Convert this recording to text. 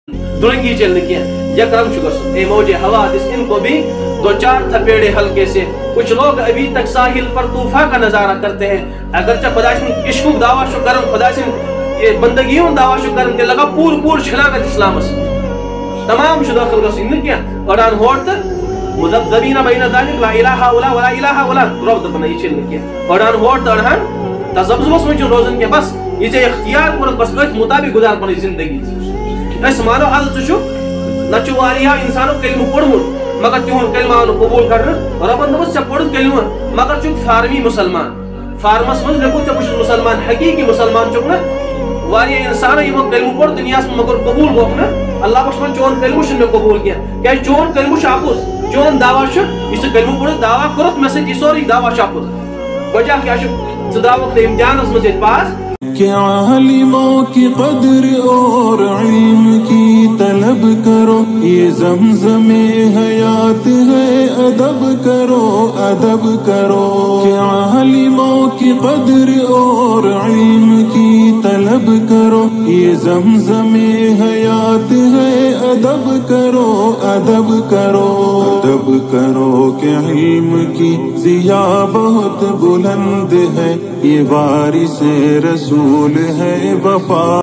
दुरंगी चलने की यकरम शुगर ए मौजे हवादिस इनको भी दो चार थपेड़े हल्के से। कुछ लोग अभी तक साहिल पर तूफान का नजारा करते हैं। अगरचे खुदा सिंह इश्क दावा शु करम खुदा सिंह ये बंदगियों दावा शु करम ते लगा पूर पूर छलागत इस्लामस तमाम शुदा खलगस इन क्या अडान होत मुज़ब्ज़बीना बैन ज़ालिक ला इलाहा वला वला इलाहा वला रब दबना ये चलने क्या अडान होत अडहान तजब्जुस में जो रोजन के बस ये इख्तियार कर बस अथ मुताबिक गुजार पनी जिंदगी अस मानो अल चु नचु वारिया इंसानो कलमु पढ़मुत मगर तिहुन कलमा कबूल कर रबन दबस च पढ़ कलमा मगर चुक फार्मी मुसलमान फार्मस मन देखो च कुछ मुसलमान हकीकी मुसलमान चुक ना वारिया इंसान ये कलमु पढ़ दुनिया में मगर कबूल हो ना अल्लाह बस चोन कलमु ने कबूल किया क्या चोन कलमु शापुस चोन दावा श इस कलमु पढ़ दावा करत में से किसोरी दावा शापुस वजह क्या श दावा के इम्तिहान में पास क्या आलिमों की कदर और इल्म की तलब करो, ये ज़मज़मे हयात है अदब करो अदब करो। क्या आलिमों की कदर और इल्म की तलब करो, ये ज़मज़मे हयात है अदब करो अदब करो अदब करो। क्या इल्म की ज़िया बहुत बुलंद है, ये वारिस रसूल है वफा।